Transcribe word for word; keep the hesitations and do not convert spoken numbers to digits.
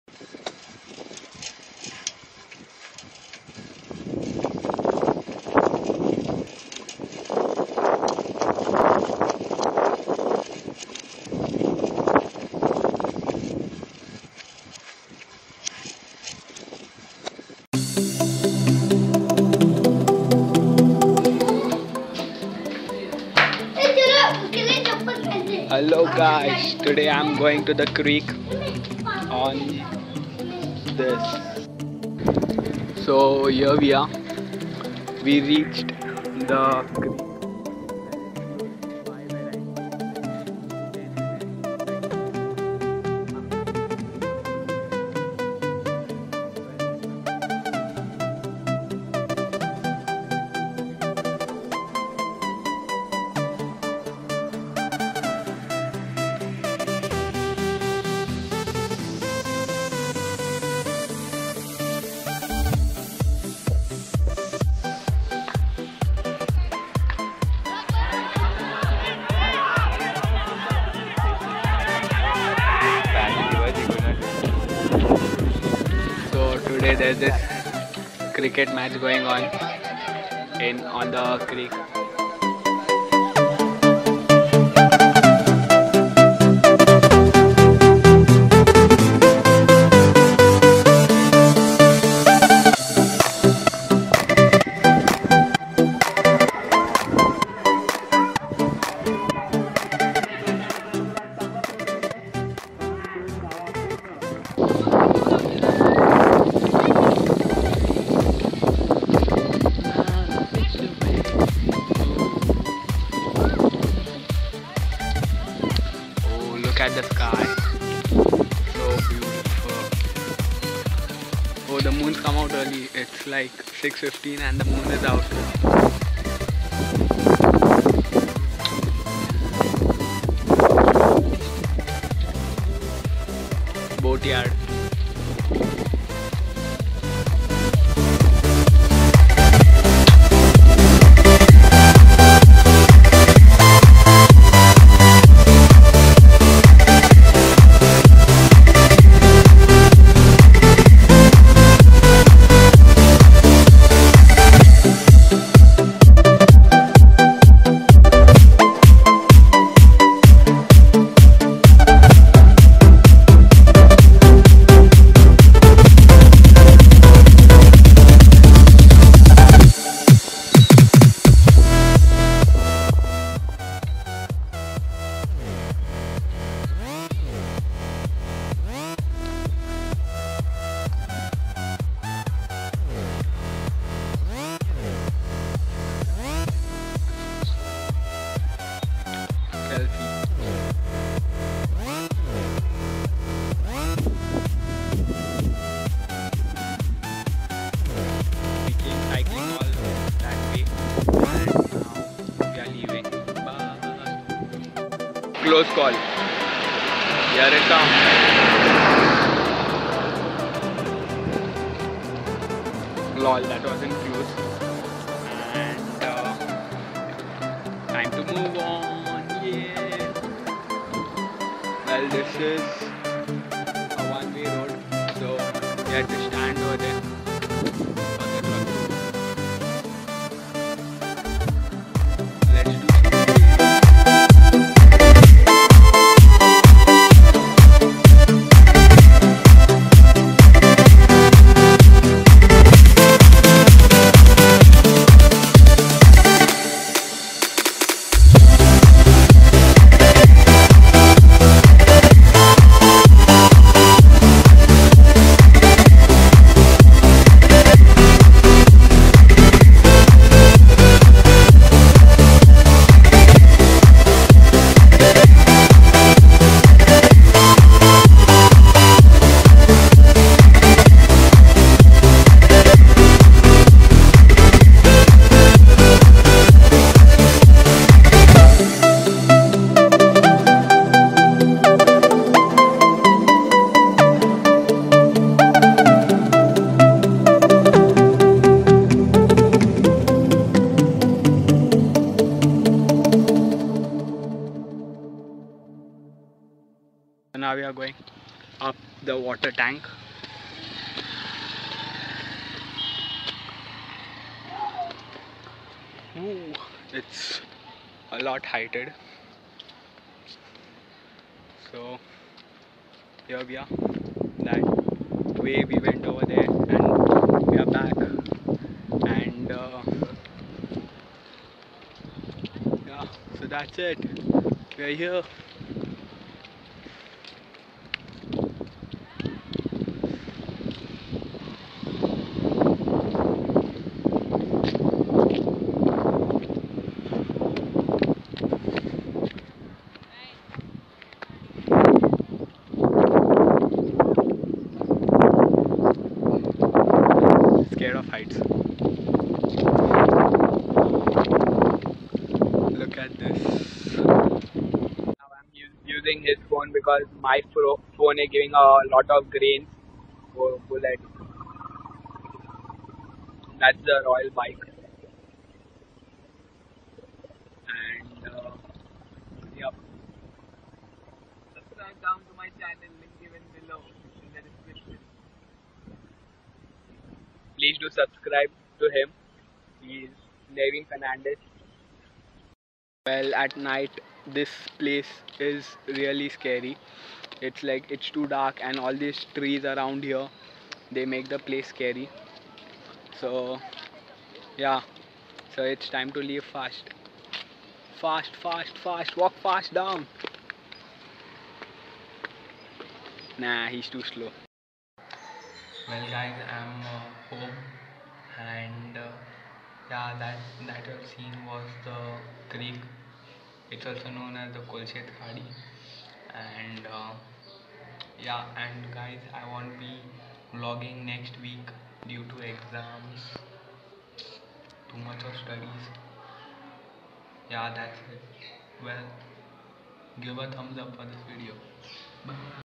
Hello guys, today I'm going to the creek on this. So here we are. We reached the creek. Today there's this cricket match going on in on the creek. Look at the sky, so beautiful. Oh, the moon's come out early. It's like six fifteen and the moon is out. Boatyard. Close call. Here it comes. Lol, that wasn't close. And uh, time to move on. Yeah. Well, this is a one-way road, so we have to stand over there. Let's do. Now we are going up. the water tank. Ooh, it's a lot heighted. So here we are. That way we went over there and we are back. And uh, yeah, so that's it. We're here. Scared of heights. Look at this. Now I'm u- using his phone because my fro- phone is giving a lot of grains for bullet. That's the Royal bike. And uh, yep. Subscribe down to my channel, link given below in the description. Please do subscribe to him. He's Nevin Fernandez. Well, at night, this place is really scary. It's like it's too dark, and all these trees around here, they make the place scary. So, yeah, so it's time to leave fast. Fast, fast, fast, walk fast down. Nah, he's too slow. Well, guys, I'm uh, home, and uh, yeah, that that you've seen was the creek. It's also known as the Kolshet Khadi, and uh, yeah, and guys, I won't be vlogging next week due to exams, too much of studies. Yeah, that's it. Well, give a thumbs up for this video. Bye.